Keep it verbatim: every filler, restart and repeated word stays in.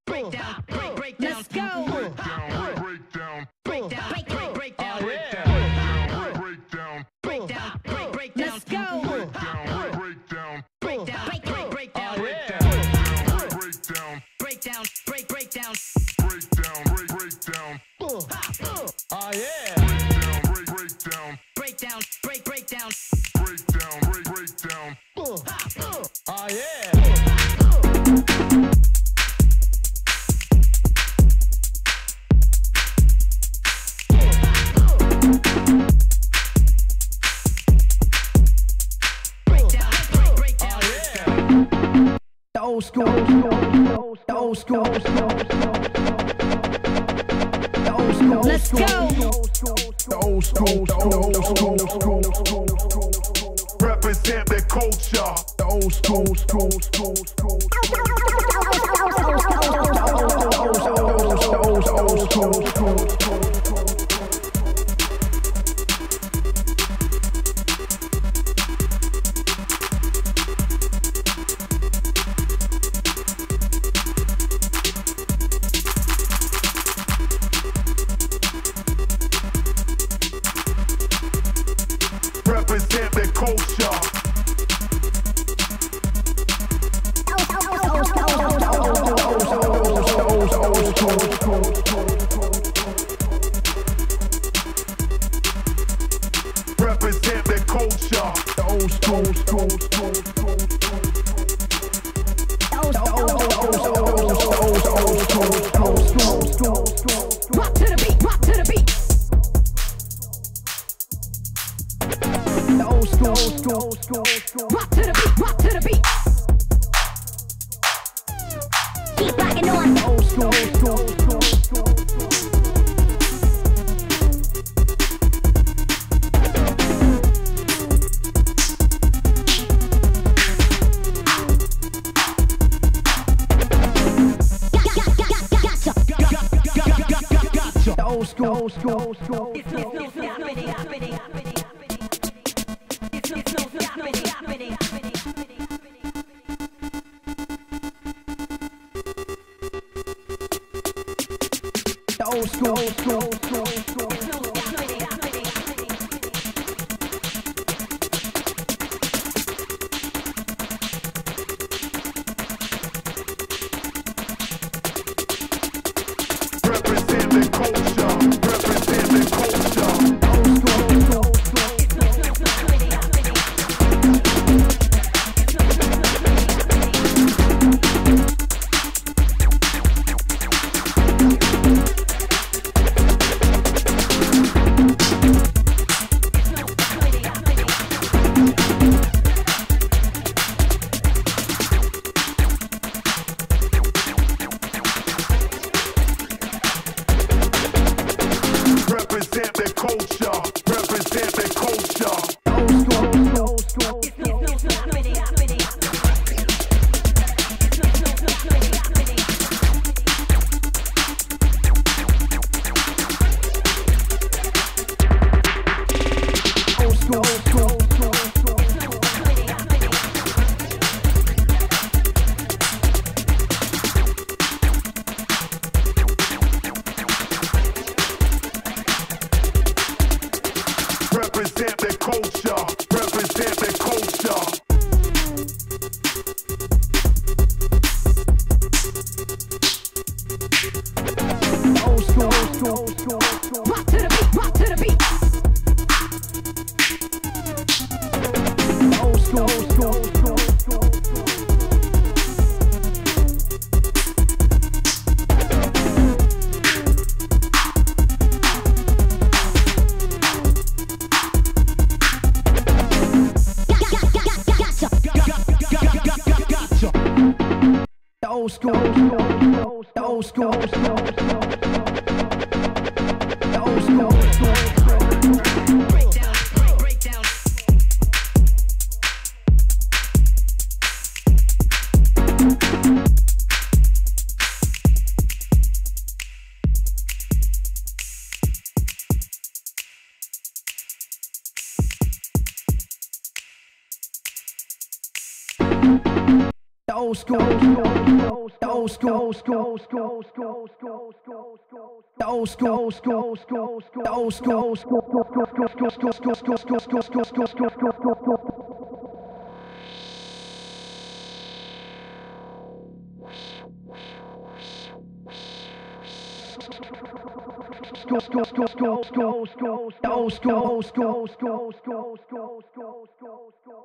break down, break, break down. Let's go. Break down, break down, Break down, break, break, break down. break down, break down, Break down, break, break down. Let's go. break down, break down, Break down, break, break, break down. break down, break down, Break down, break, break down. break down, break, break down. Oh yeah. Break down, break, break down. Break down, break, break down. Break down, break, break down. Oh yeah. Break down, break, break down. The old school, the old school, the old school. Let's go. The old school, the old school, Represent the culture. the old school, school, school, school. Represent the culture. Represent the culture. The old school, school, school, school. Rock to the beat, rock to the beat. The old school, school, school, school. Rock to the beat, rock to the beat. Keep rocking on. Old school, school, school, school. The old school, school, school. It's no, no, stopping it, stopping it, stopping it. It's no, no, stopping it, stopping it, stopping it. The old school, school, school, school. It's no, stopping it, stopping it, stopping it. Represent the culture. Represent the culture. Old school, school, school. It's no, no, stopping it, stopping it. It's no, no, stopping it, stopping it. Represent the culture. Represent the culture. Old school, school, school. It's no, no, stopping it, stopping it. It's no, no, stopping it, stopping it. Old school, school, school, school. It's no, stopping it, stopping it. Represent the culture. Represent the culture. Old school, school, school, school. Rock to the beat, rock to the beat. Old school, school, school, school, school. The old school, school, school. The old school, school, school. The old school, school, school. Break down, break, break down. The Old Skool, the Old Skool, the Old Skool, the Old Skool. Go, go, go, go, go, go, go, go, go, go, go, go, go, go, go, go, go.